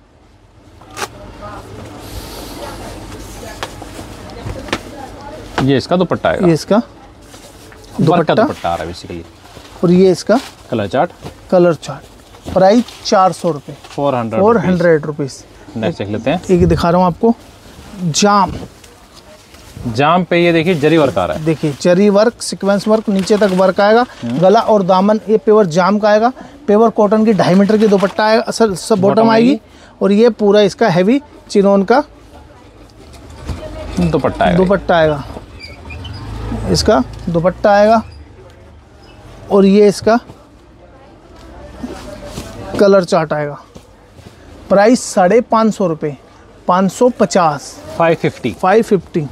B: ये इसका दुपट्टा आएगा,
A: ये इसका
B: वर्क का
A: दुपट्टा,
B: दुपट्टा आ रहा है बेसिकली।
A: और ये इसका
B: colour chart,
A: colour chart. Price चार सौ रुपये,
B: four hundred
A: four hundred rupees.
B: Next देख लेते हैं।
A: एक दिखा रहा हूँ आपको, जाम।
B: जाम पे ये देखिए जरी वर्क आ रहा है।
A: देखिए जरी वर्क, सीक्वेंस वर्क, नीचे तक वर्क आएगा, गला और दामन ये पेवर जाम का आएगा। पेवर कॉटन की ढाई मीटर की दुपट्टा आएगा, असल सब बॉटम आएगी, और ये पूरा इसका हैवी चिनोन का
B: दुपट्टा आएगा।
A: दुपट्टा आएगा, इसका दुपट्टा आएगा, और ये इसका कलर चार्ट आएगा। प्राइस साढ़े पाँच सौ रुपये, पाँच सौ पचास,
B: फाइव फिफ्टी।
A: Five fifty.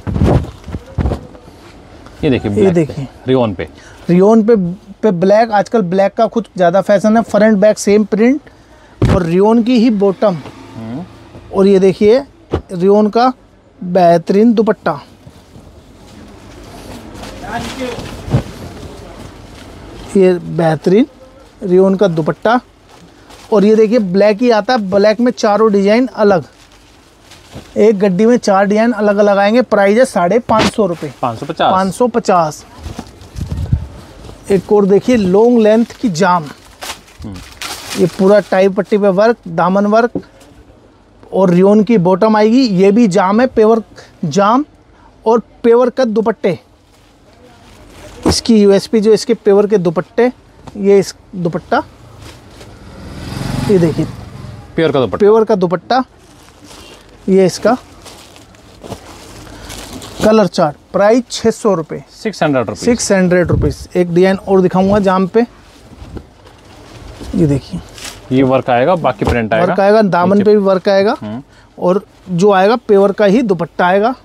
B: ये देखिए,
A: ये देखिए
B: रियोन पे,
A: रियोन पे पे ब्लैक, आजकल ब्लैक का कुछ ज़्यादा फैशन है। फ्रंट बैक सेम प्रिंट, और रियोन की ही बॉटम, और ये देखिए रियोन का बेहतरीन दुपट्टा। ये बेहतरीन रियोन का दुपट्टा, और ये देखिए ब्लैक ही आता है, ब्लैक में चारों डिजाइन अलग, एक गड्डी में चार डिजाइन अलग अलग आएंगे। प्राइस है साढ़े पाँच सौ रुपये,
B: पाँच सौ पचास।
A: पाँच सौ पचास। एक और देखिए लॉन्ग लेंथ की जाम, ये पूरा टाई पट्टी पे वर्क, दामन वर्क, और रियोन की बॉटम आएगी। ये भी जाम है, पेवर जाम और पेवर का दुपट्टे। इसकी यूएसपी जो इसके पेवर के दुपट्टे, ये इस दुपट्टा, ये देखिए
B: प्योर का दुपट्टा,
A: पेवर का दुपट्टा, ये इसका कलर चार्ट। प्राइस छः सौ रुपये,
B: six hundred rupees.
A: Six hundred rupees. एक डिजाइन और दिखाऊंगा जाम पे, ये देखिए
B: ये वर्क आएगा, बाकी प्रिंट आएगा।
A: वर्क आएगा, दामन पे भी वर्क आएगा, और जो आएगा पेवर का ही दुपट्टा आएगा।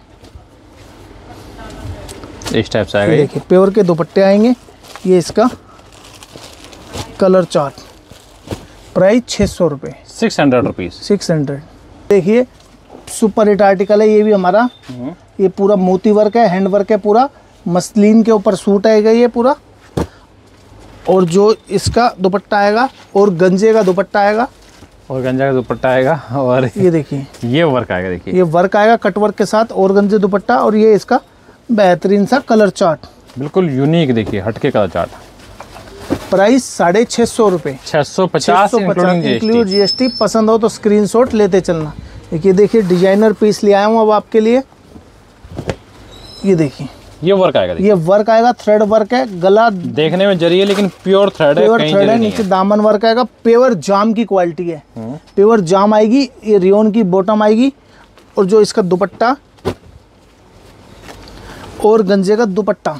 B: इस टाइप से आएगा
A: ये
B: ये।
A: देखिए पेवर के दुपट्टे आएंगे। ये इसका कलर चार्ट। प्राइस छः सौ रुपये,
B: six hundred rupees.
A: Six hundred. देखिए सुपर हिट आर्टिकल है ये भी हमारा। ये पूरा मोती वर्क है, हैंड वर्क है, पूरा मसलिन के ऊपर सूट आएगा ये पूरा। और जो इसका दुपट्टा आएगा, और गंजे का दुपट्टा आएगा,
B: और गंजा का दुपट्टा आएगा, और
A: ये देखिए
B: ये वर्क आएगा। देखिए
A: ये वर्क आएगा कट वर्क के साथ, और गंजे दुपट्टा, और ये इसका बेहतरीन सा कलर चार्ट।
B: बिल्कुल यूनिक, देखिए हटके कलर चार्ट।
A: प्राइस साढ़े छः सौ रुपये,
B: छह सौ पचास इंक्लूडिंग
A: इंक्लूड जीएसटी। पसंद हो तो स्क्रीनशॉट लेते चलना। देखिए देखिए डिजाइनर पीस ले आया हूँ अब आपके लिए। ये देखिए
B: ये वर्क आएगा। देखिए
A: ये वर्क आएगा, थ्रेड वर्क है, गला
B: देखने में जरी है लेकिन प्योर थ्रेड है,
A: पेवर
B: कहीं
A: थ्रेड
B: जरी
A: है,
B: नहीं
A: नीचे
B: है।
A: दामन वर्क आएगा। पेवर जाम की क्वालिटी है, पेवर जाम आएगी। ये रियोन की बॉटम आएगी, और जो इसका दुपट्टा और गंजे का दुपट्टा,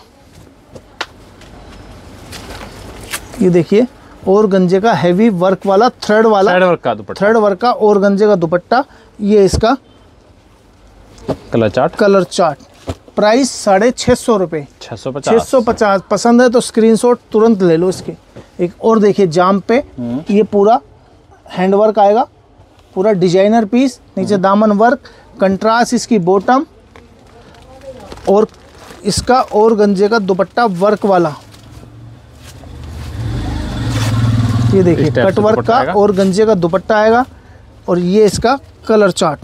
A: ये देखिए, और गंजे का हैवी वर्क वाला थ्रेड वाला
B: थ्रेड वर्क का दुपट्टा,
A: थ्रेड वर्क का और गंजे का दुपट्टा। ये इसका
B: colour chart.
A: Colour chart. Price साढ़े छः सौ रुपये,
B: छह सौ
A: छः
B: पचास।
A: सौ पचास। पसंद है तो स्क्रीनशॉट तुरंत ले लो इसके। एक और देखिए जाम पे, ये पूरा हैंड वर्क आएगा, पूरा डिजाइनर पीस, नीचे दामन वर्क, कंट्रास्ट इसकी बॉटम, और इसका और गंजे का दुपट्टा वर्क वाला, ये देखिए कट वर्क का और गंजे का दुपट्टा आएगा। और ये इसका कलर चार्ट,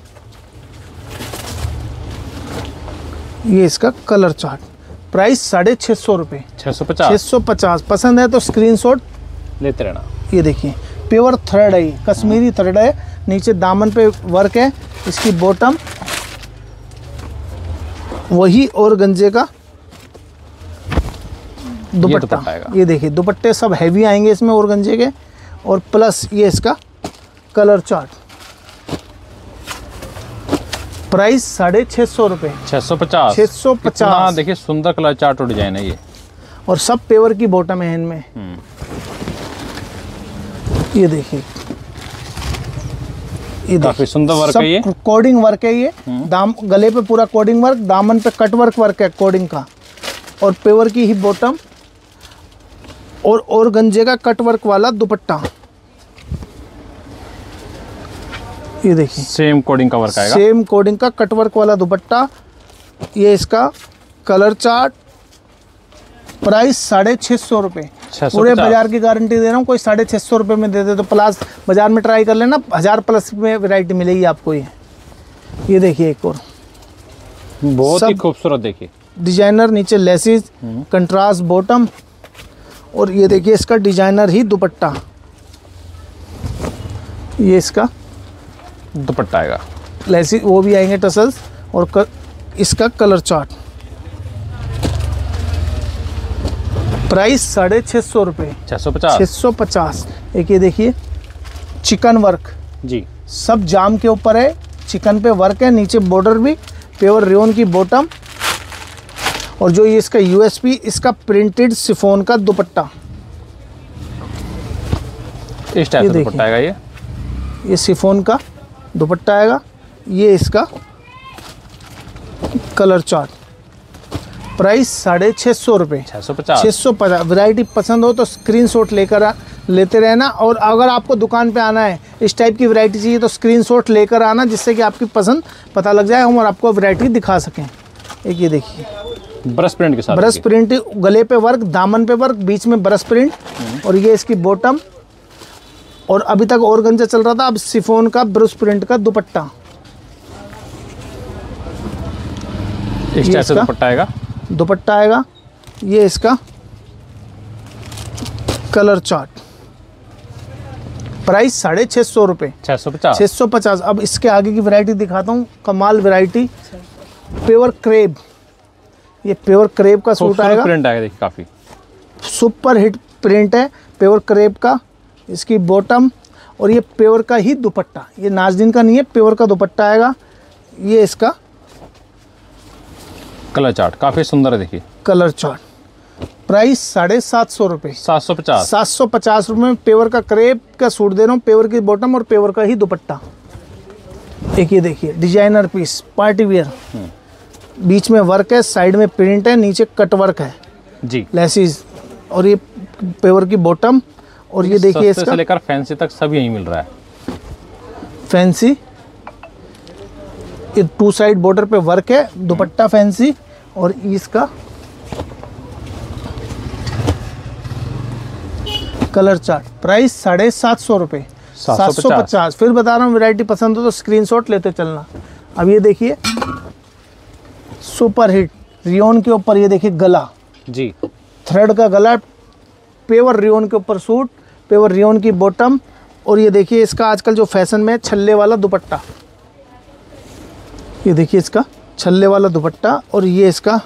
A: ये इसका कलर चार्ट। प्राइस साढ़े छः सौ रुपये,
B: छः सौ पचास
A: छः सौ पचास। पसंद है तो स्क्रीनशॉट
B: लेते रहना।
A: ये देखिए प्योर थ्रेड है, ये कश्मीरी थ्रेड है, नीचे दामन पे वर्क है, इसकी बॉटम वही और गंजे का दुपट्टा।
B: ये,
A: ये देखिए दुपट्टे सब हैवी आएंगे इसमें और गंजे के, और प्लस ये इसका कलर चार्ट। प्राइस साढ़े छः सौ रुपये,
B: छः सौ पचास
A: छः सौ पचास।
B: देखिए सुंदर कलर चार्ट और डिजाइन है ये,
A: और सब पेवर की बॉटम है इनमें। ये देखिए, ये
B: काफी सुंदर वर्क है ये,
A: कोडिंग वर्क है ये। दाम गले पे पूरा कोडिंग वर्क, दामन पे कट वर्क वर्क है कोडिंग का, और पेवर की ही बॉटम और और गंजे का कट वर्क वाला दुपट्टा। ये देखिए
B: सेम कोडिंग का वर्क आएगा,
A: सेम कोडिंग का कट वर्क वाला दुपट्टा। ये इसका कलर चार्ट। प्राइस साढ़े छः सौ रुपये, पूरे बाजार की गारंटी दे रहा हूँ। कोई साढ़े छः सौ रुपये में दे दे तो प्लस बाजार में ट्राई कर लेना, हज़ार प्लस में वैरायटी मिलेगी आपको। ये ये देखिए एक और
B: बहुत ही खूबसूरत, देखिए
A: डिजाइनर, नीचे लेसिस, कंट्रास्ट बॉटम, और ये देखिए इसका डिजाइनर ही दुपट्टा। ये इसका
B: दुपट्टा आएगा,
A: लेसिस वो भी आएंगे टसल्स, और कर, इसका कलर चार्ट। प्राइस साढ़े छः सौ रुपये,
B: छः सौ पचास,
A: छः सौ पचास। एक ये देखिए चिकन वर्क
B: जी,
A: सब जाम के ऊपर है, चिकन पे वर्क है, नीचे बॉर्डर भी प्योर रेयन की बॉटम, और जो ये इसका यूएसपी, इसका प्रिंटेड शिफॉन का दुपट्टा।
B: इस टाइप का दुपट्टा आएगा ये
A: ये शिफॉन का दुपट्टा आएगा। ये इसका कलर चार्ट। प्राइस साढ़े छः सौ रुपये,
B: छः सौ पचास,
A: छः सौ पचास। वैरायटी पसंद हो तो स्क्रीनशॉट लेकर आ लेते रहना, और अगर आपको दुकान पे आना है, इस टाइप की वैरायटी चाहिए तो स्क्रीनशॉट लेकर आना, जिससे कि आपकी पसंद पता लग जाए, हम और आपको वैरायटी दिखा सकें। एक ये देखिए
B: ब्रश प्रिंट के साथ,
A: ब्रश प्रिंट, गले पे वर्क, दामन पे वर्क, बीच में ब्रश प्रिंट, और ये इसकी बॉटम, और अभी तक ऑर्गेन्जा चल रहा था, अब शिफॉन का ब्रश प्रिंट का दुपट्टा।
B: इस टाइप से दुपट्टा आएगा,
A: दुपट्टा आएगा। ये इसका कलर चार्ट। प्राइस साढ़े छः सौ रुपये,
B: छः सौ पचास,
A: छः सौ पचास। अब इसके आगे की वैरायटी दिखाता हूँ, कमाल वैरायटी, प्योर क्रेप। ये प्योर क्रेप का सूट आएगा,
B: प्रिंट आएगा, देखिए काफ़ी
A: सुपर हिट प्रिंट है प्योर क्रेप का। इसकी बॉटम और ये प्योर का ही दुपट्टा, ये नाजदीन का नहीं है, प्योर का दुपट्टा आएगा। ये इसका
B: कलर चार्ट काफ़ी सुंदर है, देखिए
A: कलर चार्ट। प्राइस साढ़े सात सौ रुपये,
B: सात सौ पचास,
A: सात सौ पचास रुपये में प्योर का क्रेप का सूट दे रहा हूँ, प्योर की बॉटम और प्योर का ही दुपट्टा। एक ये देखिए डिजाइनर पीस, पार्टी वियर, बीच में वर्क है, साइड में प्रिंट है, नीचे कट वर्क है
B: जी,
A: लेसिस, और ये प्योर की बॉटम। और ये देखिए इसका
B: से लेकर फैंसी तक सब यहीं मिल रहा है।
A: फैंसी, ये टू साइड बॉर्डर पे वर्क है, दुपट्टा फैंसी, और इसका कलर चार्ट। प्राइस साढ़े सात सौ रुपये, सात सौ पचास। फिर बता रहा हूँ, वैरायटी पसंद हो तो स्क्रीनशॉट लेते चलना। अब ये देखिए सुपर हिट रियोन के ऊपर, ये देखिए गला
B: जी,
A: थ्रेड का गला, पेवर रियोन के ऊपर सूट, पेवर रियोन की बॉटम, और ये देखिए इसका आजकल जो फैशन में छल्ले वाला दुपट्टा। ये देखिए इसका छल्ले वाला दुपट्टा, और ये इसका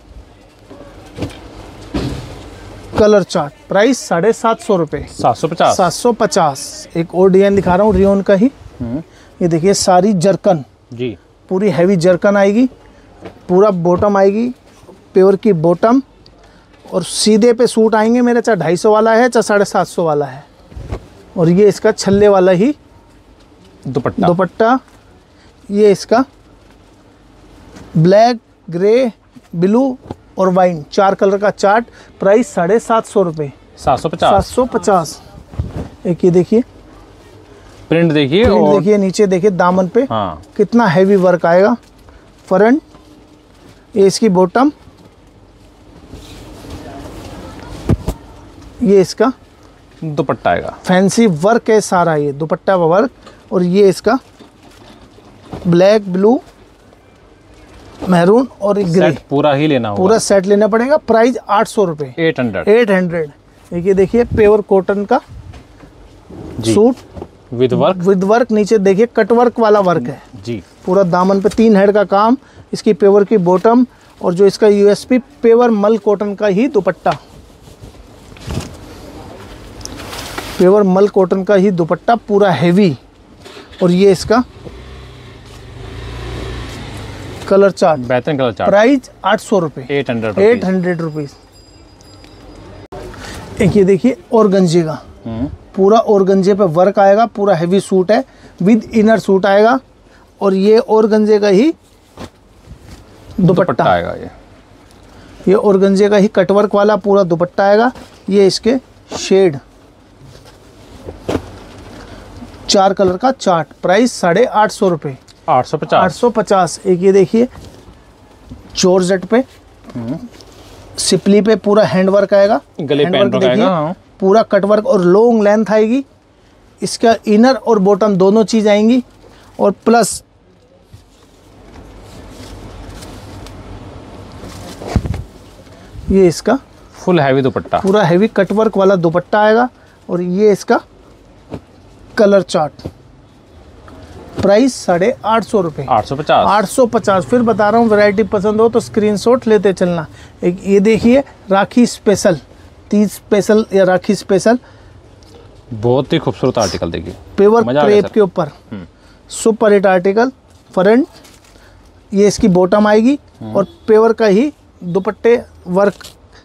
A: कलर चार्ट। प्राइस साढ़े सात सौ रुपये,
B: सात सौ पचास,
A: सात सौ पचास। एक और डिजाइन दिखा रहा हूँ रियोन का ही। ये देखिए सारी जरकन
B: जी, पूरी
A: पूरी हैवी जरकन आएगी, पूरा बॉटम आएगी, प्योर की बॉटम, और सीधे पे सूट आएंगे मेरे, चाहे ढाई सौ वाला है चाहे साढ़े सात सौ वाला है। और ये इसका छल्ले वाला ही
B: दुपट्टा
A: दुपट्टा। ये इसका ब्लैक, ग्रे, ब्लू और वाइन, चार कलर का चार्ट। प्राइस साढ़े सात सौ रुपये,
B: सात सौ
A: सात
B: पचास।
A: सौ पचास। एक ये देखिए
B: प्रिंट देखिए,
A: प्रिंट
B: और
A: देखिए नीचे देखिए दामन पे
B: हाँ
A: कितना हैवी वर्क आएगा। फ्रंट ये इसकी बॉटम, ये इसका
B: दुपट्टा आएगा,
A: फैंसी वर्क है सारा, ये दुपट्टा वर्क, और ये इसका ब्लैक, ब्लू, मैरून और ग्रे,
B: सेट पूरा ही लेना होगा।
A: पूरा सेट लेना पड़ेगा। प्राइस आठ सौ रुपये,
B: एट हंड्रेड
A: एट हंड्रेड। देखिए देखिए प्योर कॉटन का suit
B: with work,
A: with work, नीचे देखिए कट वर्क वाला वर्क है
B: जी,
A: पूरा दामन पे तीन हेड का काम। इसकी पेवर की बॉटम, और जो इसका यूएसपी पेवर मल कॉटन का ही दुपट्टा, पेवर मल कॉटन का ही दुपट्टा पूरा हैवी। और ये इसका कलर चार्ट,
B: बेहतरीन कलर चार्ट।
A: प्राइस आठ सौ रुपये,
B: eight hundred
A: eight hundred rupees. एक ये देखिए ऑर्गेन्जे का, पूरा ऑर्गेन्जे पे वर्क आएगा, पूरा हैवी सूट है, विद इनर सूट आएगा। और ये ऑर्गेन्जे का ही दुपट्टा
B: आएगा, ये
A: ये ऑर्गेन्जे का ही कटवर्क वाला पूरा दुपट्टा आएगा। ये इसके शेड, चार कलर का चार्ट, प्राइस साढ़े आठ सौ रुपये,
B: आठ सौ पचास
A: आठ सौ पचास। एक ये देखिए जॉर्जेट पे, सिपली पे पूरा हैंड वर्क आएगा,
B: गले
A: हैंड
B: पैंट
A: वर्क
B: आएगा,
A: देखिए,
B: हाँ।
A: पूरा कट वर्क और लॉन्ग लेंथ आएगी। इसका इनर और बॉटम दोनों चीज आएंगी, और प्लस ये इसका
B: फुल हैवी दुपट्टा,
A: पूरा हैवी कट वर्क वाला दुपट्टा आएगा। और ये इसका कलर चार्ट, प्राइस साढ़े आठ सौ रुपये,
B: आठ सौ पचास
A: आठ सौ पचास। फिर बता रहा हूँ, वैरायटी पसंद हो तो स्क्रीनशॉट लेते चलना। एक ये देखिए राखी स्पेशल, तीज स्पेशल या राखी स्पेशल,
B: बहुत ही खूबसूरत आर्टिकल देखिए,
A: पेवर
B: मजा आ गया
A: क्रेप
B: सर।
A: के ऊपर सुपर हिट आर्टिकल। फ्रंट ये इसकी बॉटम आएगी, और पेवर का ही दुपट्टे वर्क,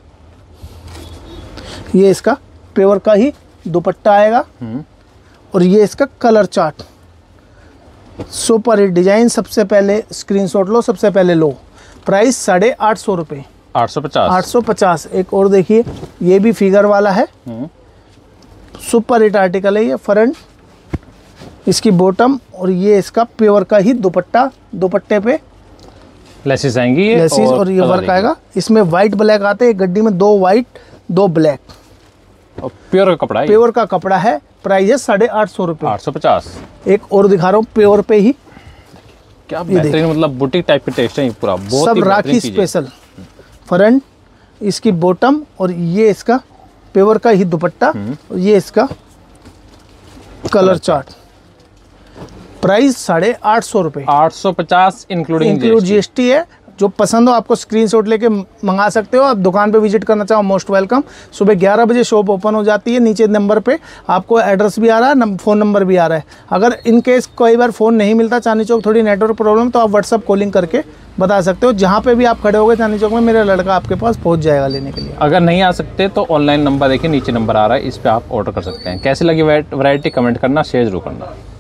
A: ये इसका पेवर का ही दुपट्टा आएगा। और ये इसका colour chart, super hit design. सबसे पहले स्क्रीनशॉट लो, सबसे पहले लो। प्राइस साढ़े आठ सौ रुपये,
B: आठ सौ पचास
A: आठ सौ पचास। एक और देखिए, ये भी फिगर वाला है, सुपर हिट आर्टिकल है ये। फ्रंट इसकी बॉटम, और ये इसका प्योर का ही दुपट्टा, दुपट्टे पे
B: लेसिस आएंगी, ये
A: लेसिस और, और ये वर्क आएगा। इसमें वाइट ब्लैक आते हैं, गड्डी में दो वाइट दो ब्लैक,
B: और प्योर का कपड़ा है,
A: प्योर का कपड़ा है। प्राइस है साढ़े आठ सौ रुपये,
B: आठ सौ पचास।
A: एक और दिखा रहा हूँ प्योर पे ही,
B: क्या बेहतरीन, मतलब बुटीक टाइप के टेस्ट है ये पूरा, बहुत
A: सब
B: ही
A: राखी स्पेशल। फ्रंट इसकी बॉटम, और ये इसका पेवर का ही दुपट्टा, और ये इसका कलर चार्ट। प्राइस साढ़े आठ सौ रुपये,
B: आठ सौ पचास इंक्लूडिंग
A: इंक्लूड जीएसटी है। जो पसंद हो आपको स्क्रीनशॉट लेके मंगा सकते हो। आप दुकान पे विजिट करना चाहो, मोस्ट वेलकम। सुबह ग्यारह बजे शॉप ओपन हो जाती है। नीचे नंबर पे आपको एड्रेस भी आ रहा है, फ़ोन नंबर भी आ रहा है। अगर इन केस कई बार फ़ोन नहीं मिलता, चांदनी चौक थोड़ी नेटवर्क प्रॉब्लम, तो आप व्हाट्सअप कॉलिंग करके बता सकते हो। जहाँ पे भी आप खड़े होगे चांदनी चौक में, मेरा लड़का आपके पास पहुँच जाएगा लेने के लिए।
B: अगर नहीं आ सकते तो ऑनलाइन नंबर देखिए, नीचे नंबर आ रहा है, इस पर आप ऑर्डर कर सकते हैं। कैसी लगी वैरायटी कमेंट करना, शेयर जरूर करना।